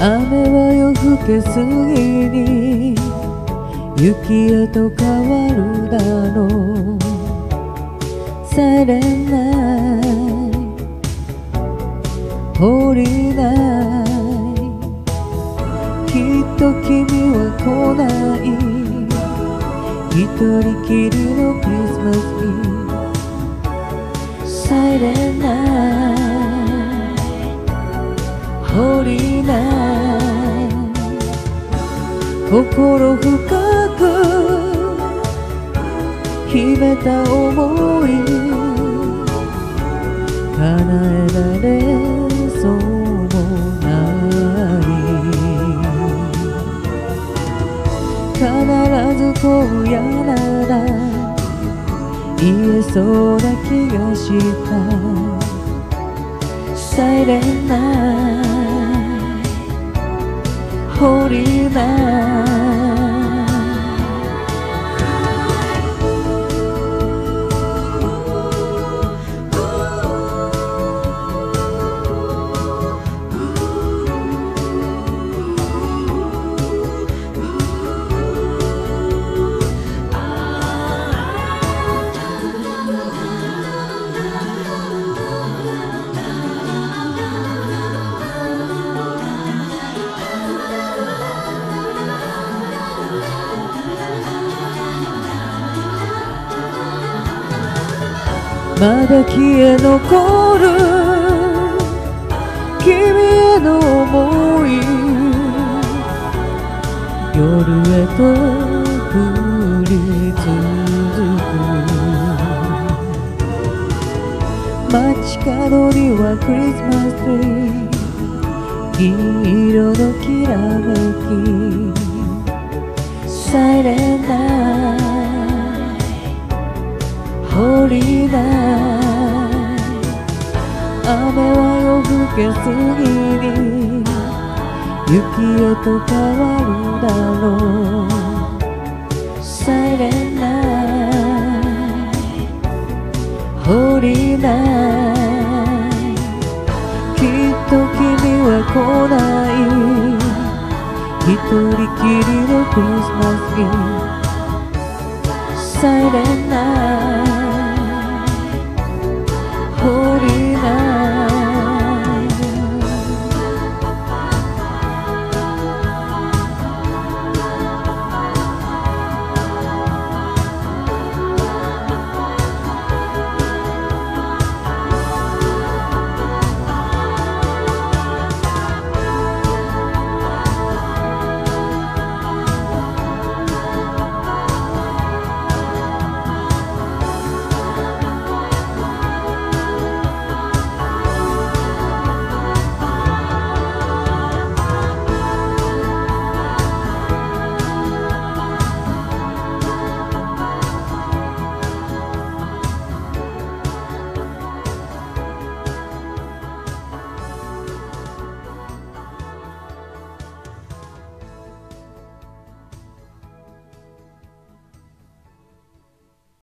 雨は夜更けすぎに雪へと変わるだろう。サイレンナイト、ホーリーナイト、きっと君は来ない。一人きりのクリスマスにサイレンナイト、ホーリーナイト、心深く秘めた想い叶えられそうもない。必ず今夜なら言えそうな気がした。サイレンナイト、ホーリーナイト。まだ消え残る君への想い、夜へと降り続く。街角にはクリスマスツリー、銀色のきらめき。サイレンナイト、ホーリーナイト、雨は夜更けすぎに雪へと変わるだろう。サイレンナイト、ホーリーナイト、きっと君は来ない。一人きりのクリスマスにサイレンナイト、ホーリー